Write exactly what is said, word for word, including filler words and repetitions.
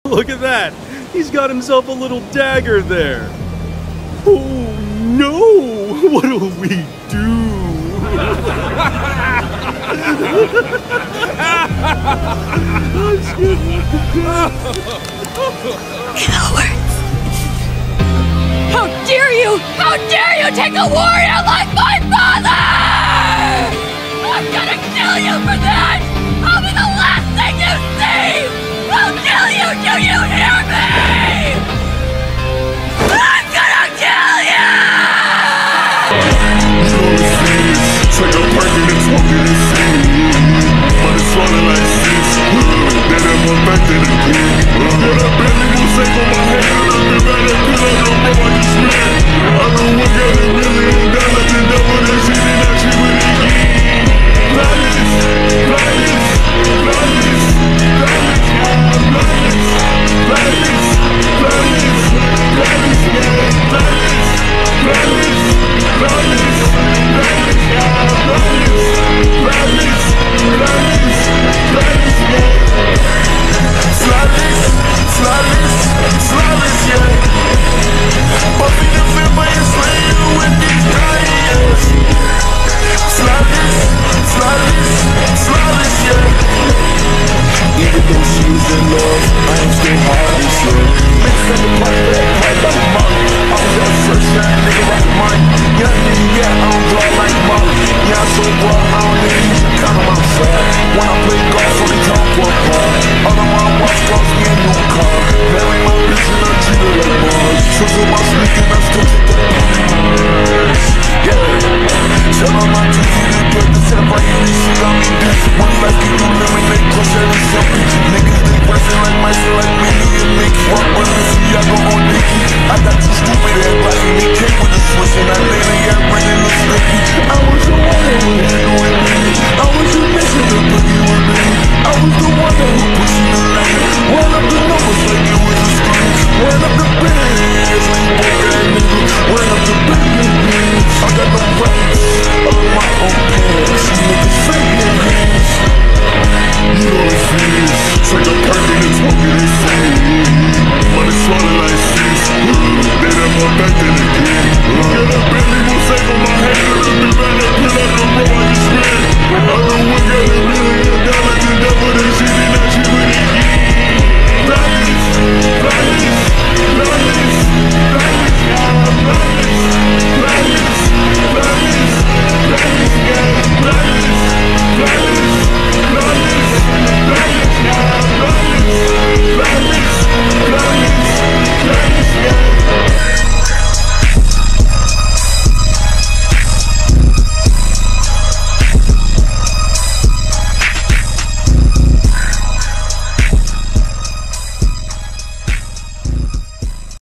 Look at that! He's got himself a little dagger there! Oh no! What'll we do? Cowards! How dare you! How dare you take a warrior like my father! I'm gonna kill you for that! I'll be the last thing you see! I'll kill you! Do you hear me? I'm gonna kill you! It's like a person that's walking in sin, but it's swallowed like this. Then I'm going back to the green. But I barely will say for my hand. I've been better because I know bro I just spit. I know what got it really on down like the devil that shit and actually with it again. Blindness, blindness, blindness, blindness, blindness, blindness, blindness, blindness, blindness, blindness, blindness, blindness, blindness, blindness, blindness, yeah. Flawless, flawless, flawless, yeah. Buffy the Vampire Slayer with these giants. Flawless, flawless, flawless, yeah. Even though she was in love, I am still heartless, yeah. Bitch from the block, that right like Molly. I was that first shot, nigga like money. Young nigga, yeah, I don't draw like Molly. Yeah, I'm so broad, I don't need to count on my fat. When I play golf, only talk for a bar. All I want was close.